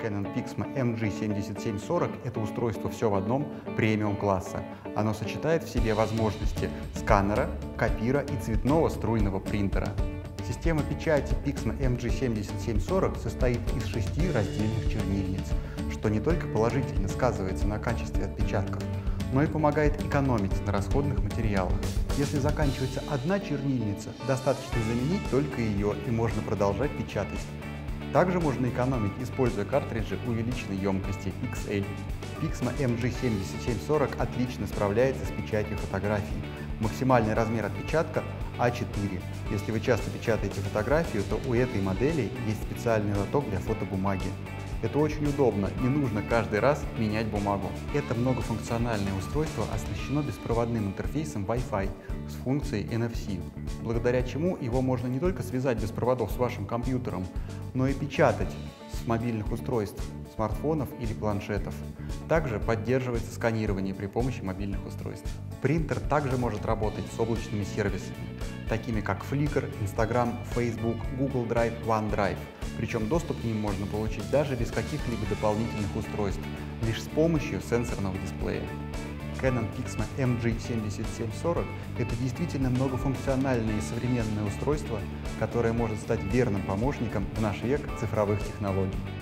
Canon Pixma MG7740 — это устройство все в одном премиум-класса. Оно сочетает в себе возможности сканера, копира и цветного струйного принтера. Система печати Pixma MG7740 состоит из 6 раздельных чернильниц, что не только положительно сказывается на качестве отпечатков, но и помогает экономить на расходных материалах. Если заканчивается одна чернильница, достаточно заменить только ее, и можно продолжать печатать. Также можно экономить, используя картриджи увеличенной емкости XL. Pixma MG7740 отлично справляется с печатью фотографий. Максимальный размер отпечатка А4. Если вы часто печатаете фотографию, то у этой модели есть специальный лоток для фотобумаги. Это очень удобно, не нужно каждый раз менять бумагу. Это многофункциональное устройство оснащено беспроводным интерфейсом Wi-Fi с функцией NFC, благодаря чему его можно не только связать без проводов с вашим компьютером, но и печатать с мобильных устройств, смартфонов или планшетов. Также поддерживается сканирование при помощи мобильных устройств. Принтер также может работать с облачными сервисами, такими как Flickr, Instagram, Facebook, Google Drive, OneDrive. Причем доступ к ним можно получить даже без каких-либо дополнительных устройств, лишь с помощью сенсорного дисплея. Canon Pixma MG7740 — это действительно многофункциональное и современное устройство, которое может стать верным помощником в наш век цифровых технологий.